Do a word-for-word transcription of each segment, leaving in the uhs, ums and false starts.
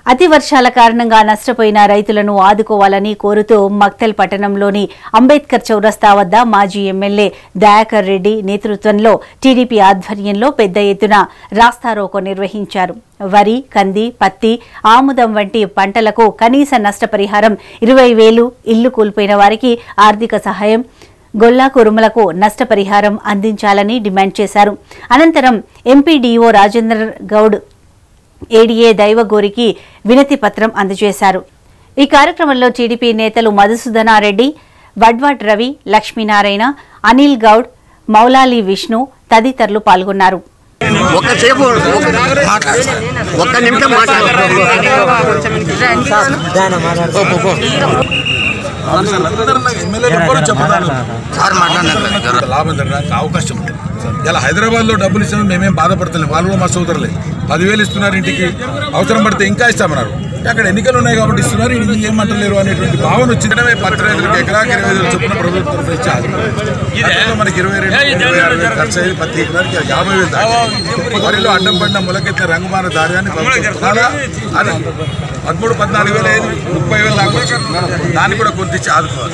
అతి వర్షాల కారణంగా నష్టపోయిన రైతులను ఆదుకోవాలని కోరుతూ మక్తల్ పట్టణంలోని అంబేద్కర్ చౌరస్తా వద్ద మాజీ ఎమ్మెల్యే దయాకర్ రెడ్డి నేతృత్వంలో టీడీపీ ఆధ్వర్యంలో పెద్ద ఎత్తున రాస్తారోకో నిర్వహించారు. వరి, కంది, పత్తి, ఆముదం వంటి పంటలకు కనీస నష్టపరిహారం ఇరవై వేలు, ఇల్లు కూల్పోయిన వారికి ఆర్థిక సహాయం, గొల్లా కురుమలకు నష్టపరిహారం అందించాలని డిమాండ్ చేశారు. అనంతరం ఎంపీడీఓ రాజేందర్ గౌడ్ ఏడీఏ దైవగోరికి వినతి పత్రం అందజేశారు. ఈ కార్యక్రమంలో టీడీపీ నేతలు మధుసూదనారెడ్డి, వడ్వాడ్ రవి, లక్ష్మీనారాయణ, అనిల్ గౌడ్, మౌలాలి విష్ణు తదితరులు పాల్గొన్నారు. లాభం జరగడానికి అవకాశం ఉంది. ఇలా హైదరాబాద్ లో డబ్బులు ఇచ్చిన మేమేం బాధపడతలేము. వాళ్ళు మా సోదరులే పదివేలు ఇస్తున్నారు, ఇంటికి అవసరం పడితే ఇంకా ఇస్తామన్నారు. అక్కడ ఎన్నికలు ఉన్నాయి కాబట్టి ఇస్తున్నారు, ఇంటికి ఏమంటలేరు అనేటువంటి భావన వచ్చిందనే పత్ర రైతులకు ఎకరాకి ఇరవై వేలు చొప్పున ప్రభుత్వం ఇచ్చారు. మనకి ఇరవై రెండు ఇరవై ఆరు వేలు ఖర్చు అయ్యి ప్రతి ఎకరానికి యాభై వేలు దాకా వరిలో అడ్డం పడిన మొలకెత్తిన రంగుమాన ధార్యాన్ని అది పదమూడు పద్నాలుగు వేలు ఐదు ముప్పై వేలు దాకా దాన్ని కూడా గుర్తించి ఆదుకోవాలి.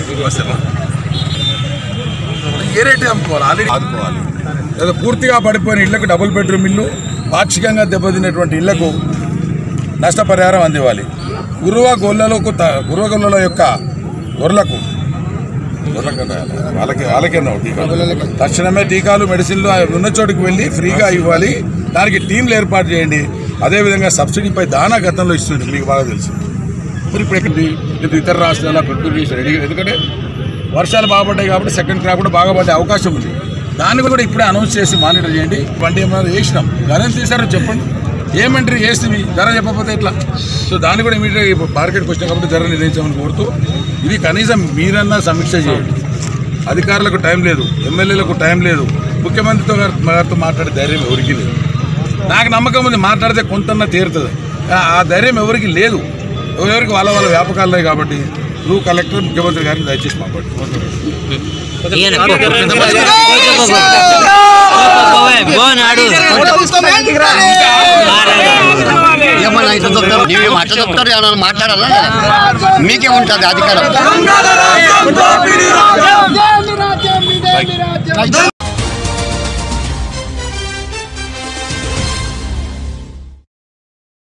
ఏ రేటు అమ్ముకోవాలి, ఆల్రెడీ ఆదుకోవాలి. లేదా పూర్తిగా పడిపోయిన ఇళ్లకు డబుల్ బెడ్రూమ్ ఇల్లు, పాక్షికంగా దెబ్బతిన్నటువంటి ఇళ్లకు నష్టపరిహారం అందివ్వాలి. గురువ గొల్లకు గురువ గొల్లల యొక్క గొర్రెలకు వాళ్ళకి వాళ్ళకే తక్షణమే టీకాలు, మెడిసిన్లు ఉన్న చోటుకు వెళ్ళి ఫ్రీగా ఇవ్వాలి. దానికి టీంలు ఏర్పాటు చేయండి. అదేవిధంగా సబ్సిడీపై దానా గతంలో ఇస్తుంది, మీకు బాగా తెలుసు. మరి ఇప్పుడు ఎక్కడ ఇతర రాష్ట్రాల ప్రకృతి రెడీ, ఎందుకంటే వర్షాలు బాగుపడ్డాయి కాబట్టి సెకండ్ క్రాప్ కూడా బాగా పడే అవకాశం ఉంది. దాన్ని కూడా ఇప్పుడే అనౌన్స్ చేసి మానిటర్ చేయండి. బండి ఏమైనా వేసినాం, ధర ఎంత తీసారో చెప్పండి. ఏమంటారు వేస్తుంది, ధర చెప్పకపోతే ఎట్లా? సో దాన్ని కూడా ఇమీడియట్గా మార్కెట్కి వచ్చినా కాబట్టి ధర నిర్ణయించామని కోరుతూ, ఇది కనీసం మీరన్నా సమీక్ష చేయండి. అధికారులకు టైం లేదు, ఎమ్మెల్యేలకు టైం లేదు, ముఖ్యమంత్రితో గారితో మాట్లాడే ధైర్యం ఎవరికి లేదు. నాకు నమ్మకం ఉంది, మాట్లాడితే కొంతన్నా తీరుతుంది. ఆ ధైర్యం ఎవరికి లేదు. ఎవరెవరికి వాళ్ళ వాళ్ళ వ్యాపకాలు కాబట్టి నువ్వు కలెక్టర్, ముఖ్యమంత్రి గారిని దయచేసి మాట్లాడు. మాట్లాడాలా మీకే ఉంటుంది అధికారం.